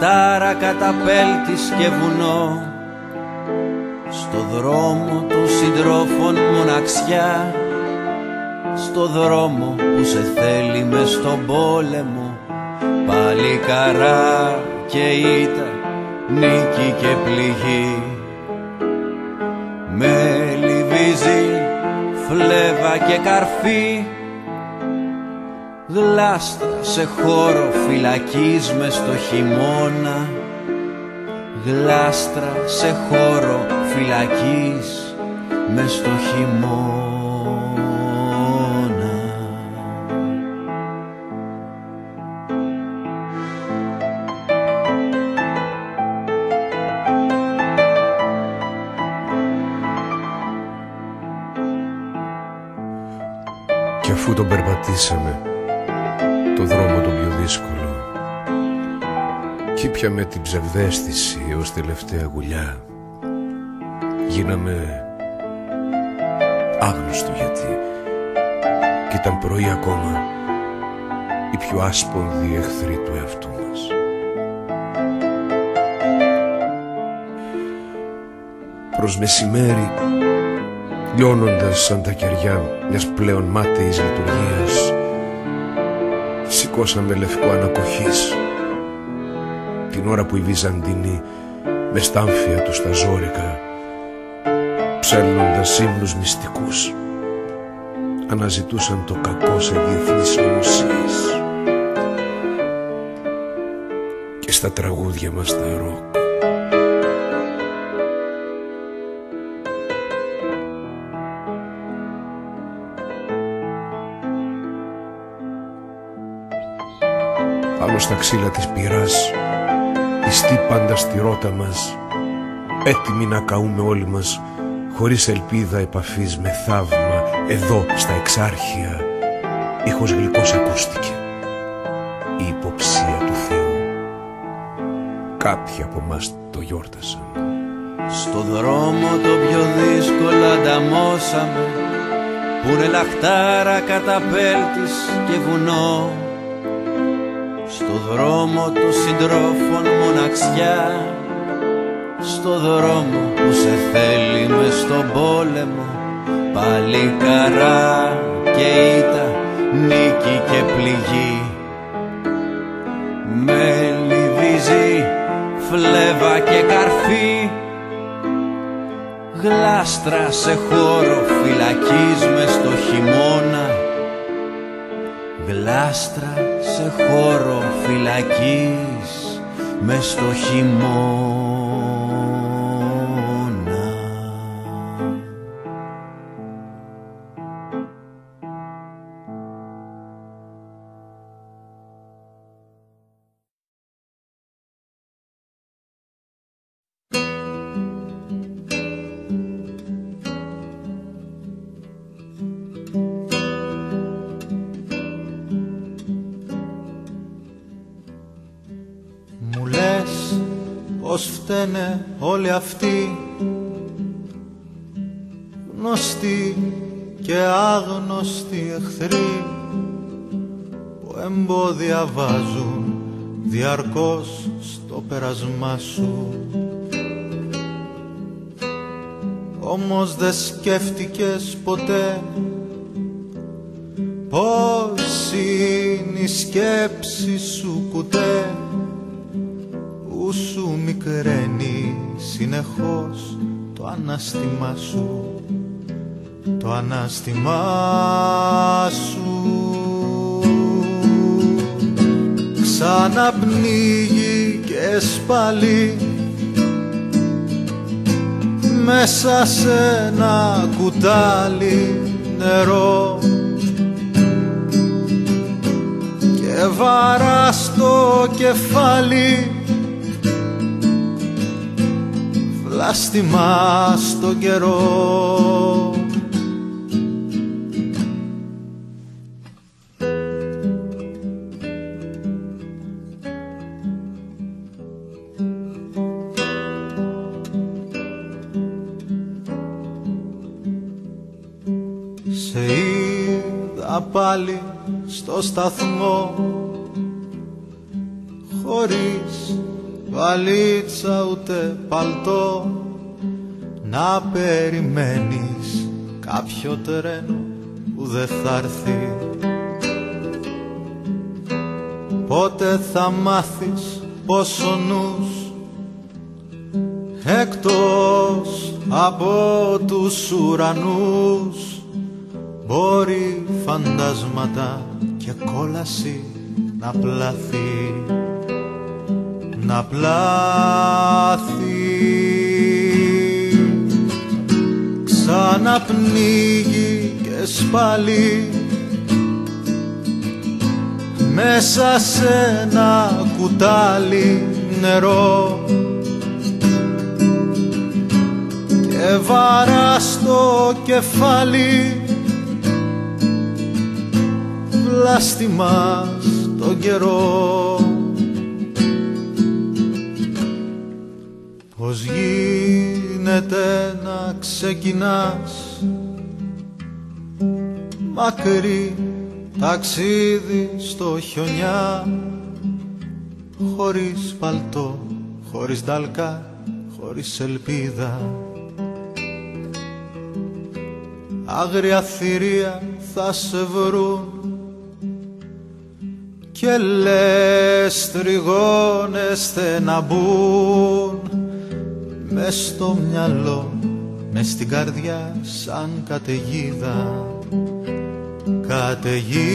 λαχτάρα καταπέλτης και βουνό, στο δρόμο των συντρόφων μοναξιά, στο δρόμο που σε θέλει μες στον πόλεμο, πάλι καρά και ήττα, νίκη και πληγή. Με λιβίζει φλέβα και καρφί, γλάστρα σε χώρο φυλακής μες στο χειμώνα, γλάστρα σε χώρο φυλακής μες στο χειμώνα. Κι αφού τον περπατήσαμε το δρόμο τον πιο δύσκολο, κι ήπιαμε την ψευδαίσθηση ως τελευταία γουλιά, γίναμε άγνωστο γιατί, κι ήταν πρωί ακόμα, οι πιο άσπονδοι εχθροί του εαυτού μας. Προς μεσημέρι, λιώνοντας σαν τα κεριά μιας πλέον μάταιης λειτουργίας, σηκώσαμε λευκό ανακοχής, την ώρα που οι Βυζαντινοί με στάμφια τους τα ζόρικα, ψέλνοντας ύμνους μυστικούς, αναζητούσαν το κακό σε διεθνείς ομοσίες. Και στα τραγούδια μας τα ροκ πάνω στα ξύλα της πυράς, πιστοί πάντα στη ρότα μας, έτοιμοι να καούμε όλοι μας, χωρίς ελπίδα επαφής με θαύμα. Εδώ στα εξάρχεια ήχος γλυκός ακούστηκε, η υποψία του Θεού. Κάποιοι από μας το γιόρτασαν. Στο δρόμο το πιο δύσκολο ανταμώσαμε, που είναι λαχτάρα καταπέλτης και βουνό, στο δρόμο των συντρόφων μοναξιά, στο δρόμο που σε θέλει μες στον πόλεμο, πάλι καρά και ήττα, νίκη και πληγή. Με λιβίζει φλέβα και καρφί, γλάστρα σε χώρο φυλακής μες στο χειμώνα, γλάστρα σε χώρο φυλακής μες στο χειμώνα. Πως φταίνε όλοι αυτοί, γνωστοί και άγνωστοι εχθροί, που εμπόδια βάζουν διαρκώς στο πέρασμά σου. Όμως δεν σκέφτηκες ποτέ πως είναι η σκέψη σου κουτέ, που σου μικραίνει συνεχώς το ανάστημά σου, το ανάστημά σου. Ξαναπνίγει και σπαλί μέσα σε ένα κουτάλι νερό, και βαρά στο κεφάλι βλάστημα στο καιρό. Σε είδα πάλι στο σταθμό, χωρίς βαλίτσα ούτε παλτό, να περιμένεις κάποιο τρένο που δεν θα έρθει. Πότε θα μάθεις πως ο νους εκτός από τους ουρανούς μπορεί φαντάσματα και κόλαση να πλάθει, να πλάθει. Ξαναπνίγει και σπάλι μέσα σε ένα κουτάλι νερό και βαρά στο κεφάλι βλάστημα στον καιρό. Πώς γίνεται να ξεκινάς μακρύ ταξίδι στο χιονιά, χωρίς παλτό, χωρίς νταλκά, χωρίς ελπίδα. Άγρια θηρία θα σε βρουν και λες τριγώνεστε να μπουν μες στο μυαλό, μες στην καρδιά σαν καταιγίδα, καταιγίδα.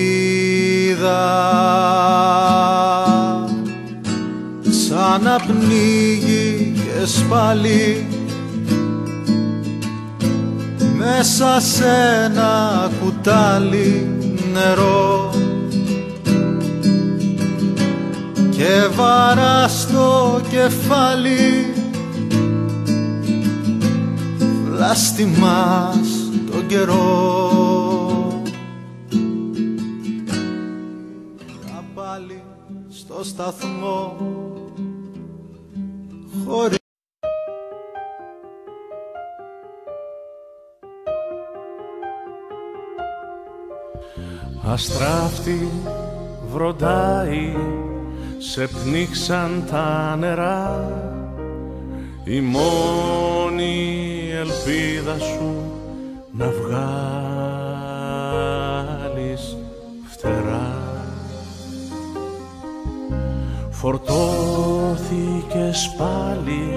Ξαναπνίγει και σπάλι μέσα σε ένα κουτάλι νερό και βαρά στο κεφάλι βλάστημα στον καιρό. Θα πάλι στο σταθμό χωρίς αστράφτη βροντάει, σε πνίξαν τα νερά, η μόνη ελπίδα σου να βγάλεις φτερά. Φορτώθηκες πάλι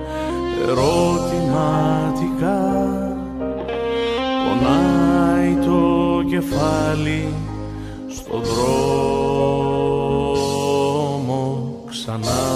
ερωτηματικά, πονάει το κεφάλι στον δρόμο ξανά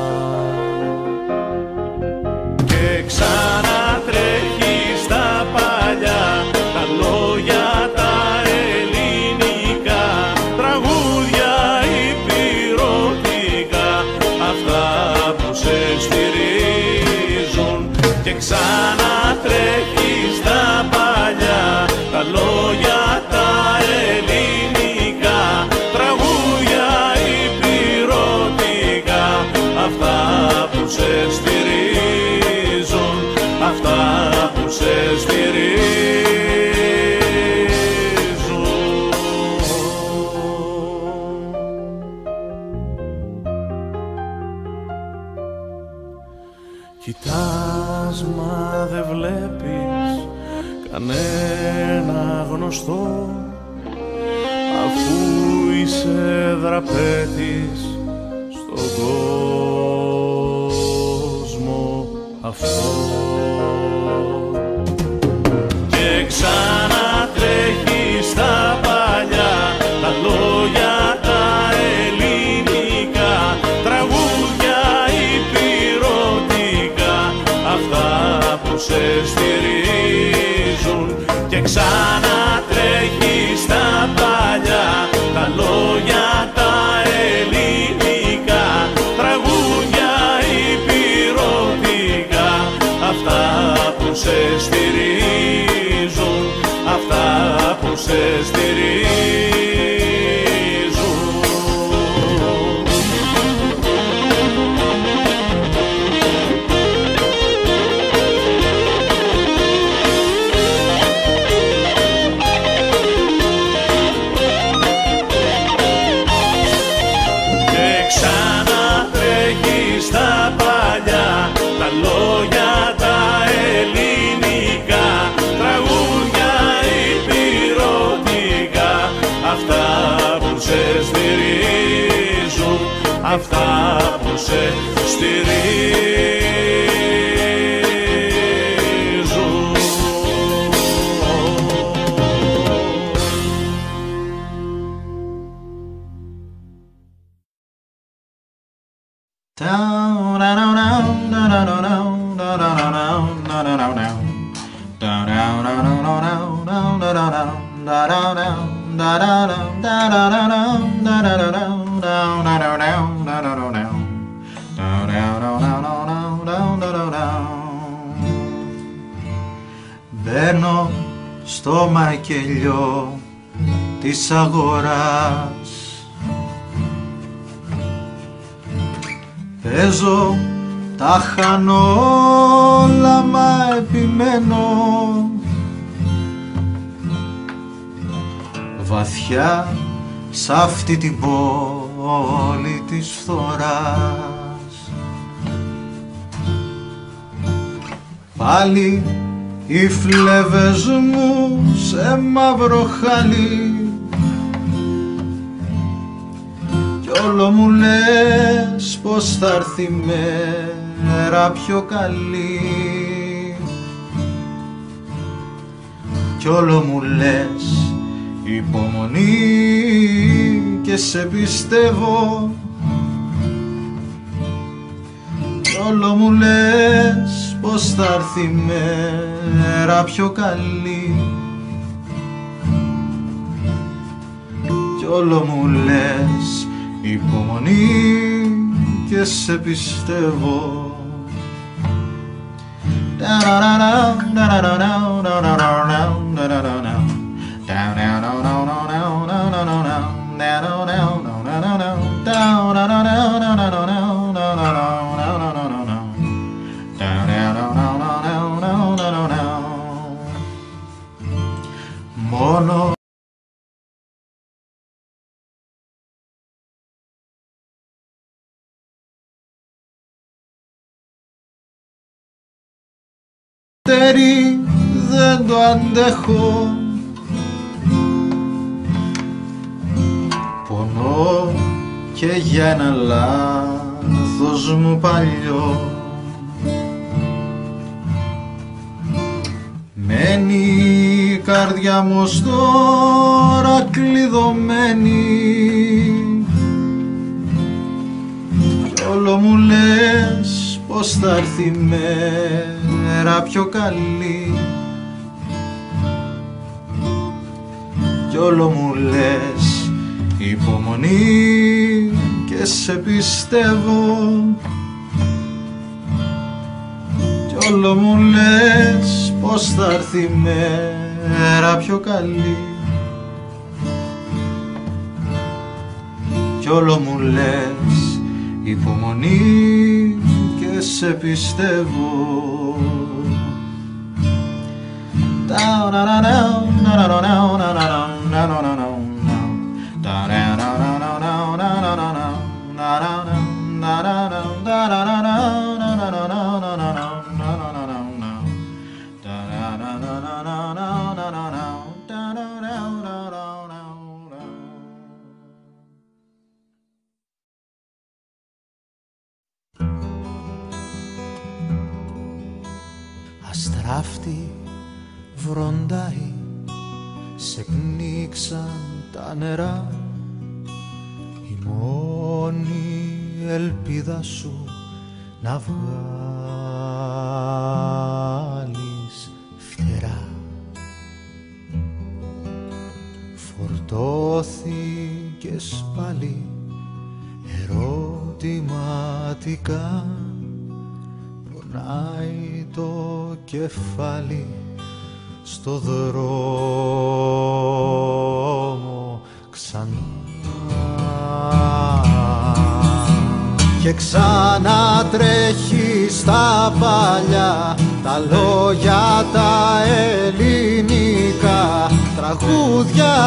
και ξανατρέχεις τα παλιά, τα λόγια τα ελληνικά, τραγούδια υπηρωτικά, αυτά που σε στηρίζουν και ξανατρέχεις τα παλιά, τα λόγια τα ελληνικά, τραγούδια υπηρωτικά, αυτά που σε στηρίζουν, αυτά που σε στηρίζουν. Κοιτάς μα δεν βλέπεις κανένα γνωστό, αφού είσαι δραπέτης στον κόσμο αυτό. Και ξανατρέχεις τα παλιά, τα λόγια τα ελληνικά, τραγούδια υπηρωτικά, αυτά που σε στηρίζουν και ξανατρέχεις τα παλιά, τα λόγια τα ελληνικά, τραγούδια υπηρωτικά, αυτά που σε στηρίζουν, αυτά που σε στηρίζουν. στηρίζουν. Μπαίνω στο μακελιό της αγοράς, παίζω, τα χάνω όλα μα επιμένω, βαθιά σ' αυτή την πόλη της φθοράς. Πάλι οι φλέβες μου σε μαύρο χαλί κι όλο μου λες πως θα έρθει μέρα πιο καλή, κι όλο μου λες υπομονή και σε πιστεύω, κι όλο μου λες πως θα έρθει μέρα πιο καλή, κι όλο μου λες υπομονή και σε πιστεύω. Μόνο δεν το αντέχω, πονώ και για ένα λάθος μου παλιό, μένει η καρδιά μου ως τώρα κλειδωμένη, κι όλο μου λες πως θα έρθει μέρα πιο καλή, κι όλο μου λες υπομονή και σε πιστεύω, κι όλο μου λες πως θα έρθει μέρα πιο καλή, κι όλο μου λες υπομονή και σε πιστεύω. Αστράφτη βροντάει, σε πνίξαν τα νερά, η μόνη ελπίδα σου να βγάλεις φτερά. Φορτώθηκες πάλι ερωτηματικά, πονάει το κεφάλι στο δρόμο ξανά, και ξανατρέχει στα παλιά τα λόγια τα ελληνικά, τραγούδια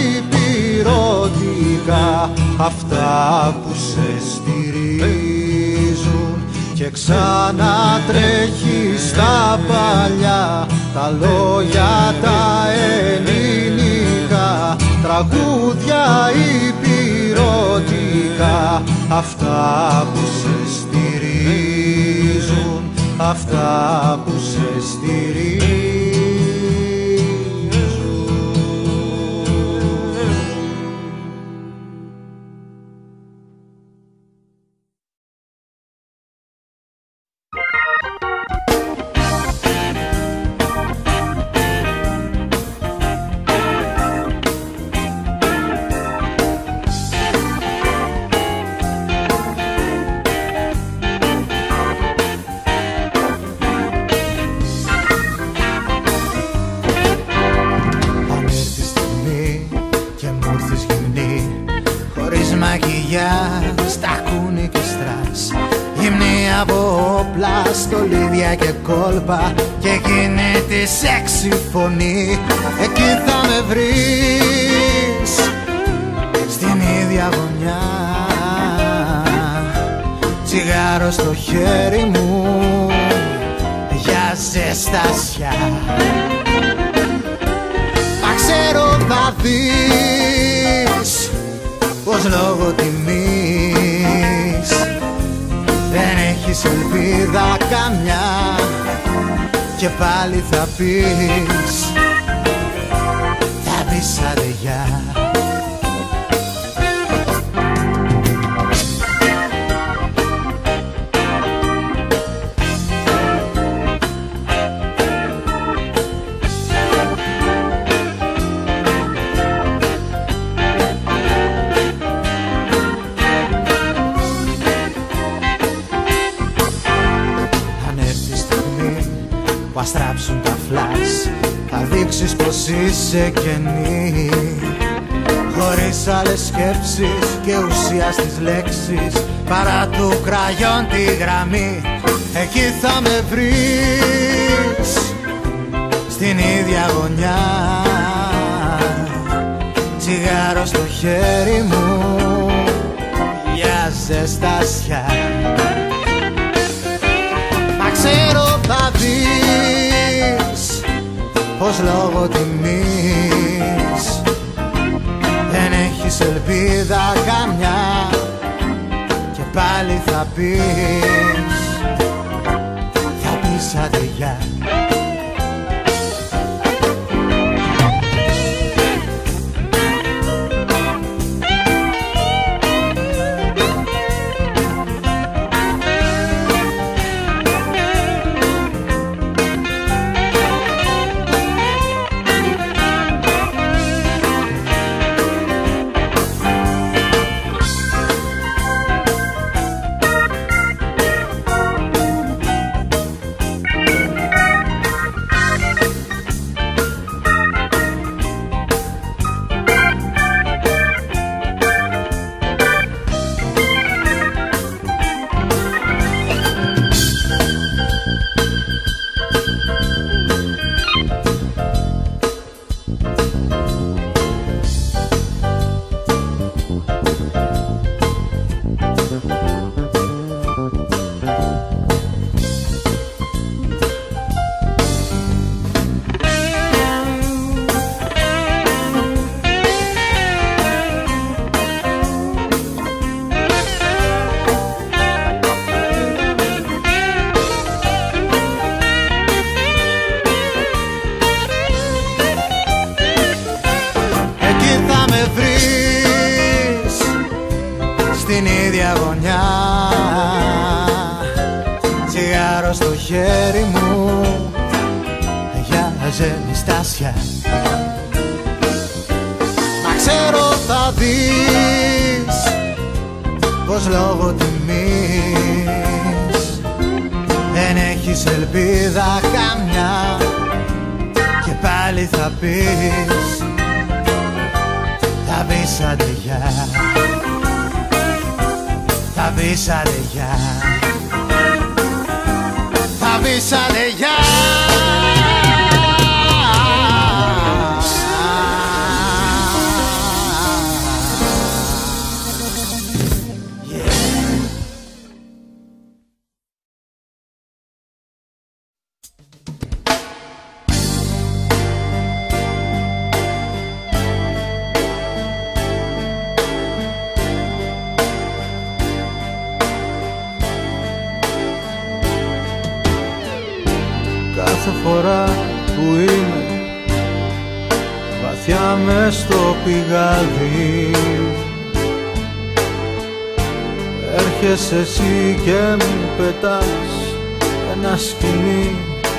υπηρωτικά, αυτά που σε στηρίζουν, και ξανατρέχει στα παλιά τα λόγια τα ελληνικά, τραγούδια υπηρωτικά, αυτά που σε στηρίζουν, αυτά που σε στηρίζουν. Στολίδια και κόλπα και γίνεται σεξι φωνή. Εκεί θα με βρεις, στην ίδια γωνιά, τσιγάρο στο χέρι μου για ζεστασιά. Μα ξέρω θα δεις πως λόγω τιμής δεν έχεις ελπίδα καμιά και πάλι θα πεις, θα πεις άντε γεια. Θα στράψουν τα φλάς, θα δείξεις πως είσαι κενή, χωρίς άλλες σκέψεις και ουσία στις λέξεις, παρά του κραγιόν τη γραμμή. Εκεί θα με βρεις, στην ίδια γωνιά, τσιγάρο στο χέρι μου για ζεστασιά. Μα ξέρω θα δεις πως λόγω τιμής δεν έχεις ελπίδα καμιά και πάλι θα πεις, θα πεις άντε γεια. Στην ίδια γωνιά, τσιγάρο στο χέρι μου για ζεστασιά. Μα ξέρω θα δεις πως λόγω τιμής δεν έχεις ελπίδα καμιά και πάλι θα πεις, θα πεις άντε γεια. Θα πεις άντε γεια, θα πεις άντε γεια. κάθε φορά που είμαι βαθιά μες στο πηγάδι, έρχεσαι εσύ και μου πετάς ένα σκοινί,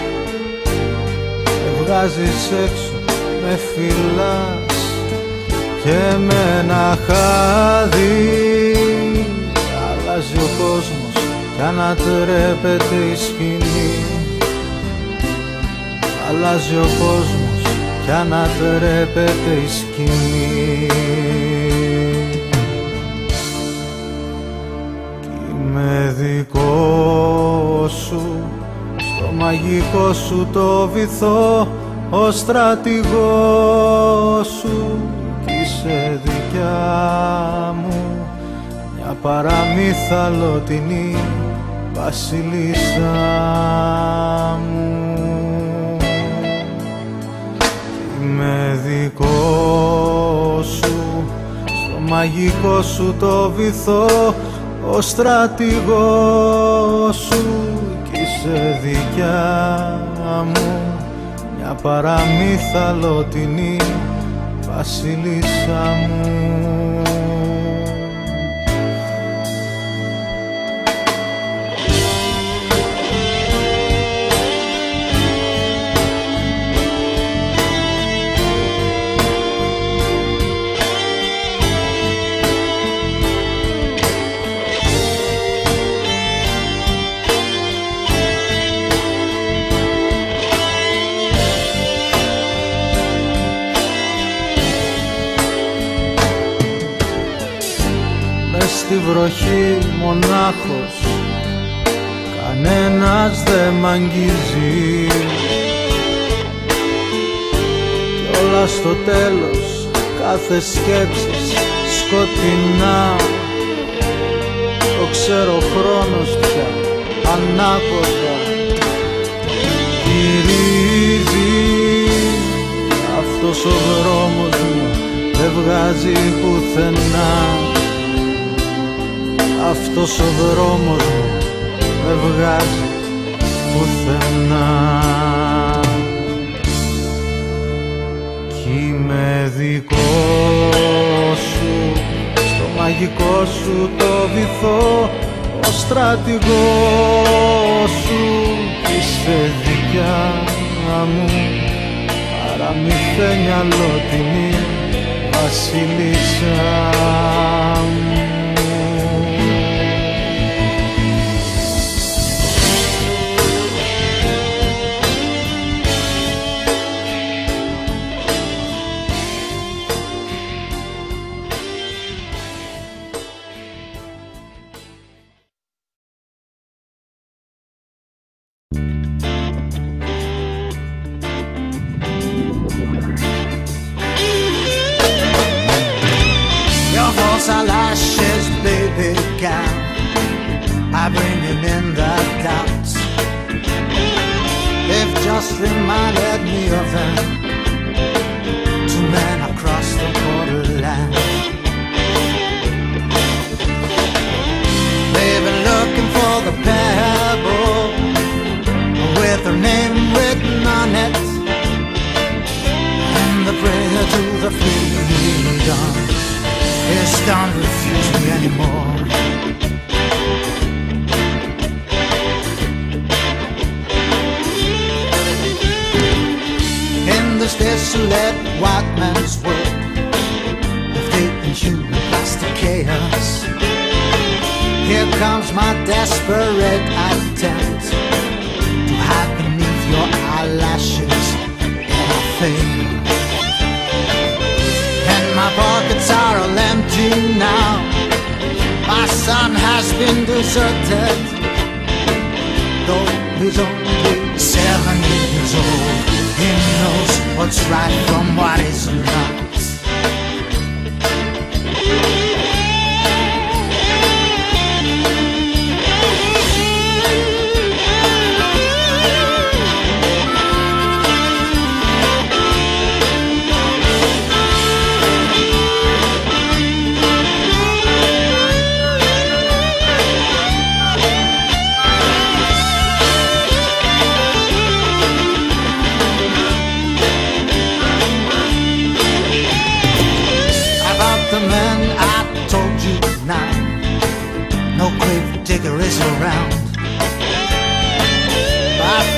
με βγάζεις έξω, με φυλάς και με ένα χάδι. Αλλάζει ο κόσμος κι ανατρέπεται η σκηνή, αλλάζει ο κόσμος κι ανατρέπεται η σκηνή. Κι είμαι δικό σου, στο μαγικό σου το βυθό, ο στρατηγός σου, κι είσαι δικιά μου, μια παραμύθαλωτινή βασιλίσσα μου. Είμαι δικό σου, στο μαγικό σου το βυθό, ο στρατηγός σου, κι είσαι δικιά μου, μια παραμύθαλωτινή βασιλίσσα μου. Στη βροχή μονάχος, κανένας δεν μ' αγγίζει, κι όλα στο τέλος κάθε σκέψη σκοτεινά. Το ξέρω χρόνος πια ανάποδα γυρίζει, αυτός ο δρόμος μου δεν βγάζει πουθενά, αυτός ο δρόμος μου δεν βγάζει πουθενά. Κι είμαι δικό σου, στο μαγικό σου το βυθό, ο στρατηγός σου, κι είσαι δικιά μου, παραμυθένιαλωτινή βασιλίσσα μου. Lashes, baby gown, I bring him in the doubts. They've just reminded me of them, two men across the borderland. They've been looking for the pebble with their name written on it, and the prayer to the freedom is don't refuse me anymore. In this desolate white man's world of taking human plastic chaos, here comes my desperate attempt to hide beneath your eyelashes, and I fail. My pockets are all empty now, my son has been deserted, though he's only 7 years old. He knows what's right from what is not.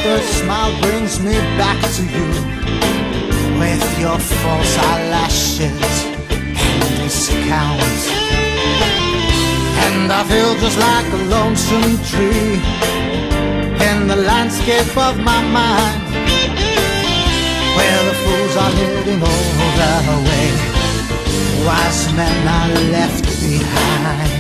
first smile brings me back to you, with your false eyelashes and discounts. And I feel just like a lonesome tree in the landscape of my mind, where the fools are leading all the way, wise men are left behind.